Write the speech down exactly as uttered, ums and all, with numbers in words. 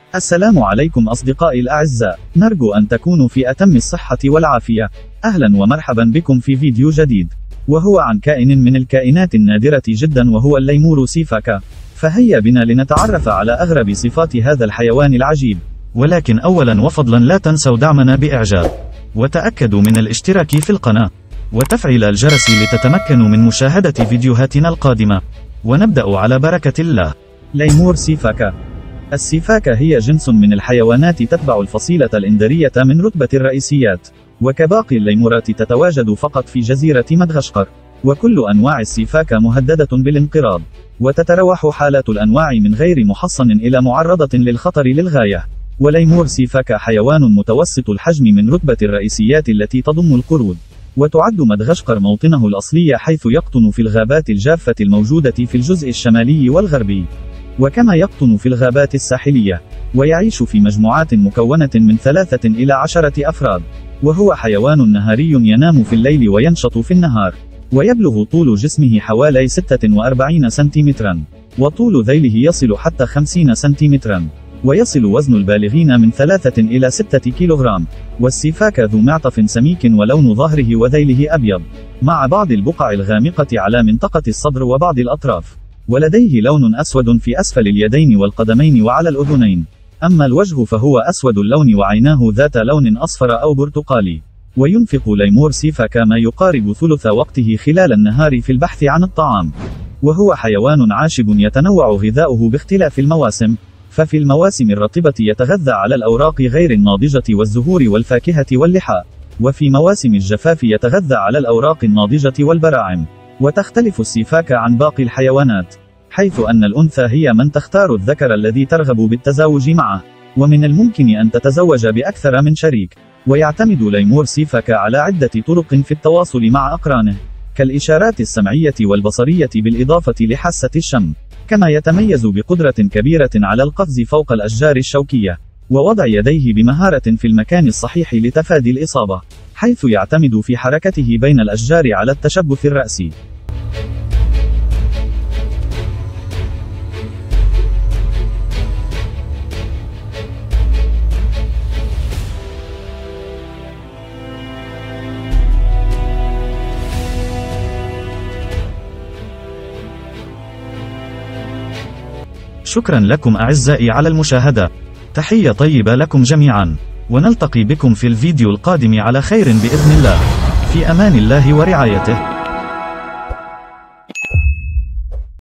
السلام عليكم أصدقائي الأعزاء، نرجو أن تكونوا في أتم الصحة والعافية. أهلا ومرحبا بكم في فيديو جديد، وهو عن كائن من الكائنات النادرة جدا، وهو الليمور سيفاكا. فهيا بنا لنتعرف على أغرب صفات هذا الحيوان العجيب. ولكن أولا وفضلا لا تنسوا دعمنا بإعجاب، وتأكدوا من الاشتراك في القناة، وتفعيل الجرس لتتمكنوا من مشاهدة فيديوهاتنا القادمة. ونبدأ على بركة الله. ليمور سيفاكا. السيفاكا هي جنس من الحيوانات تتبع الفصيلة الإندرية من رتبة الرئيسيات، وكباقي الليمورات تتواجد فقط في جزيرة مدغشقر. وكل أنواع السيفاكا مهددة بالانقراض، وتتراوح حالات الأنواع من غير محصن إلى معرضة للخطر للغاية. وليمور سيفاكا حيوان متوسط الحجم من رتبة الرئيسيات التي تضم القرود، وتعد مدغشقر موطنه الأصلي، حيث يقطن في الغابات الجافة الموجودة في الجزء الشمالي والغربي، وكما يقطن في الغابات الساحلية، ويعيش في مجموعات مكونة من ثلاثة إلى عشرة أفراد. وهو حيوان نهاري ينام في الليل وينشط في النهار، ويبلغ طول جسمه حوالي ستة وأربعين سنتيمترا، وطول ذيله يصل حتى خمسين سنتيمترا، ويصل وزن البالغين من ثلاثة إلى ستة كيلوغرام. والسيفاكا ذو معطف سميك، ولون ظهره وذيله أبيض، مع بعض البقع الغامقة على منطقة الصدر وبعض الأطراف. ولديه لون أسود في أسفل اليدين والقدمين وعلى الأذنين. أما الوجه فهو أسود اللون، وعيناه ذات لون أصفر أو برتقالي. وينفق ليمور سيفاكا ما يقارب ثلث وقته خلال النهار في البحث عن الطعام. وهو حيوان عاشب يتنوع غذاؤه باختلاف المواسم، ففي المواسم الرطبة يتغذى على الأوراق غير الناضجة والزهور والفاكهة واللحاء، وفي مواسم الجفاف يتغذى على الأوراق الناضجة والبراعم. وتختلف السيفاكا عن باقي الحيوانات، حيث أن الأنثى هي من تختار الذكر الذي ترغب بالتزاوج معه، ومن الممكن أن تتزوج بأكثر من شريك. ويعتمد ليمور سيفاكا على عدة طرق في التواصل مع أقرانه، كالإشارات السمعية والبصرية بالإضافة لحاسة الشم. كما يتميز بقدرة كبيرة على القفز فوق الأشجار الشوكية، ووضع يديه بمهارة في المكان الصحيح لتفادي الإصابة، حيث يعتمد في حركته بين الأشجار على التشبث الرأسي. شكرا لكم أعزائي على المشاهدة. تحية طيبة لكم جميعا، ونلتقي بكم في الفيديو القادم على خير بإذن الله. في أمان الله ورعايته.